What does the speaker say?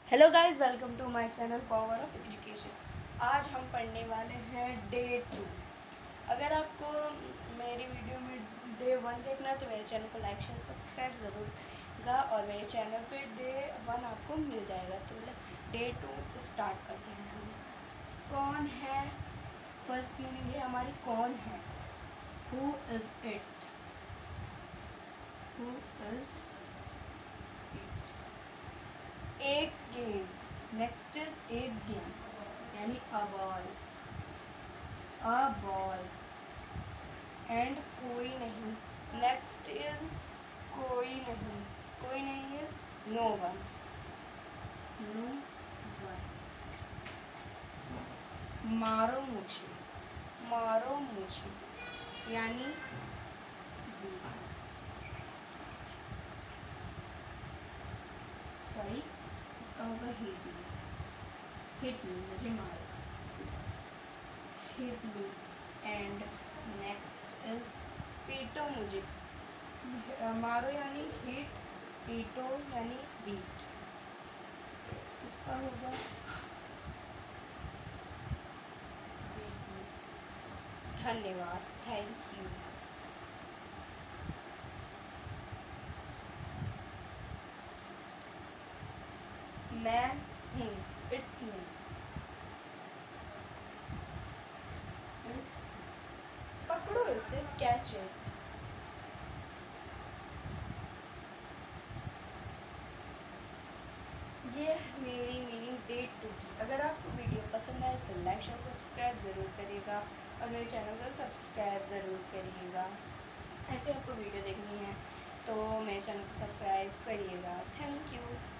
Hello guys, welcome to my channel power of education. आज हम पढ़ने वाले हैं डे 2। अगर आपको मेरी वीडियो में डे 1 देखना है तो मेरे चैनल को लाइक शेयर सब्सक्राइब ज़रूर करिएगा और मेरे चैनल पे डे 1 आपको मिल जाएगा। तो डे 2 स्टार्ट करते हैं हम। कौन है, फर्स्ट मीनिंग है हमारी कौन है। Who is it, who is एक गेंद। नेक्स्ट इज एक गेंद यानी अ बॉल एंड कोई नहीं। नेक्स्ट इज कोई नहीं इज नो वन। मारो मुझे यानी सॉरी, इसका होगा हिट मी मुझे मारो, hit me. And next is पीटो मुझे। मारो यानी हिट, पीटो यानी बीट। इसका होगा धन्यवाद, थैंक यू। मैं हूँ, इट्स मी। पकड़ो इसे, कैच इट। ये मेरी मीनिंग डे 2 की। अगर आपको वीडियो पसंद आए तो लाइक शेयर सब्सक्राइब ज़रूर करिएगा और मेरे चैनल को सब्सक्राइब ज़रूर करिएगा। ऐसे आपको वीडियो देखनी है तो मेरे चैनल को सब्सक्राइब करिएगा। Thank you.